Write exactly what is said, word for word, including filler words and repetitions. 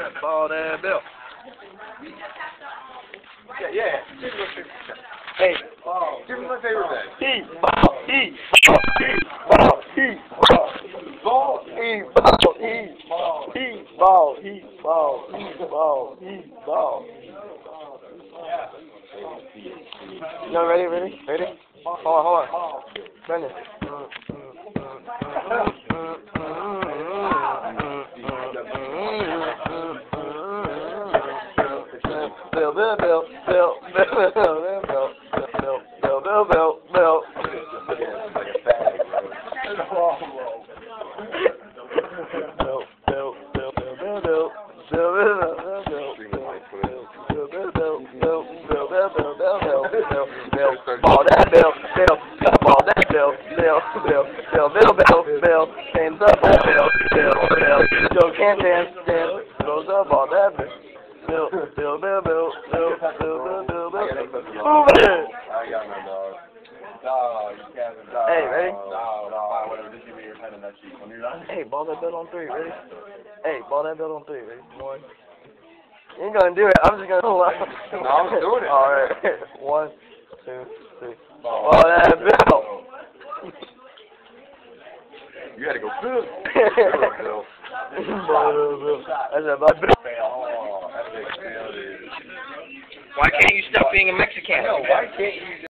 Ball that Bill. Yeah, yeah. Hey. Oh, give me my favorite bag. He ball, he ball, he ball, he ball, he ball, he ball, he ball, he ball, he ball. No, ready, ready, ready? Hold on, hold on. Brendan. Bill, Bill, Bill, Bill, Bill, Bill, Bill, Bill, Bill, Bill, Bill, Bill. Ball that Bill, Bill, ball that Bill, Bill, Bill, Bill, Bill, Bill, Bill, stands up, Bill, Bill, Bill, Joe can't dance, dance, goes up, ball that Bill. Bill, Bill, Bill, Bill, Bill, Bill, Bill, Bill, Bill. Move it! I got my dog. Dog, you can't dog. Hey, ready? Dog, dog, whatever. Just give me your pen and that sheet when you're done. Hey, ball that bill on three, ready? Hey, ball that bill on three, ready? One. You ain't gonna do it. I'm just gonna hold on. No, I'm doing it. All right. One, two, three. Ball that bill. You had to go Bill. Bill. That's a bad bill. Oh, that's a fail, dude. Why can't you stop being a Mexican? No, why can't you